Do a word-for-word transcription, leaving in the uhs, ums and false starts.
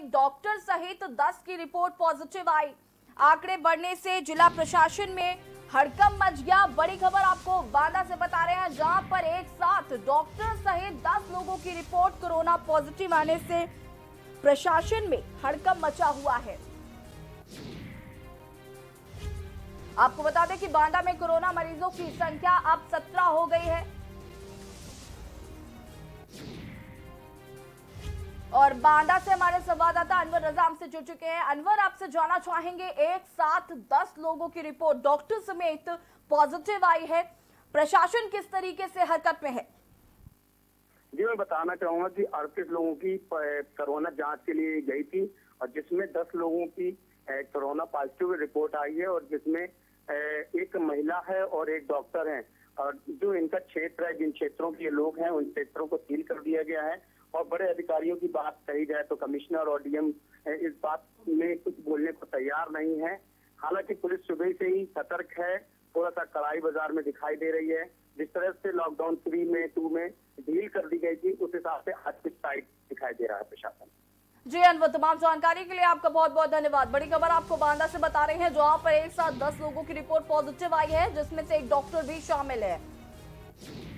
एक डॉक्टर सहित दस की रिपोर्ट पॉजिटिव आई। आंकड़े बढ़ने से जिला प्रशासन में हड़कंप मच गया। बड़ी खबर आपको बांदा से बता रहे हैं, जहां पर एक साथ डॉक्टर सहित दस लोगों की रिपोर्ट कोरोना पॉजिटिव आने से प्रशासन में हड़कंप मचा हुआ है। आपको बता दें कि बांदा में कोरोना मरीजों की संख्या अब सत्रह हो गई है और बांदा से हमारे संवाददाता अनवर रजा हमसे जुड़ चुके हैं। अनवर, आपसे जानना चाहेंगे, एक साथ दस लोगों की रिपोर्ट डॉक्टर समेत पॉजिटिव आई है, प्रशासन किस तरीके से हरकत में है? जी, मैं बताना चाहूंगा कि अड़तीस लोगों की कोरोना जांच के लिए गई थी और जिसमें दस लोगों की कोरोना पॉजिटिव रिपोर्ट आई है और जिसमें एक महिला है और एक डॉक्टर है। और जो इनका क्षेत्र है, जिन क्षेत्रों के लोग हैं, उन क्षेत्रों को सील कर दिया गया है। और बड़े अधिकारियों की बात कही जाए तो कमिश्नर और डीएम इस बात में कुछ बोलने को तैयार नहीं है। हालांकि पुलिस सुबह से ही सतर्क है, थोड़ा सा कड़ाई बाजार में दिखाई दे रही है। जिस तरह से लॉकडाउन थ्री में टू में ढील कर दी गई थी, उस हिसाब से आज की साइड दिखाई दे रहा है प्रशासन। जी अनवर, तमाम जानकारी के लिए आपका बहुत बहुत धन्यवाद। बड़ी खबर आपको बांदा से बता रहे हैं, जहां पर एक साथ दस लोगों की रिपोर्ट पॉजिटिव आई है, जिसमें से एक डॉक्टर भी शामिल है।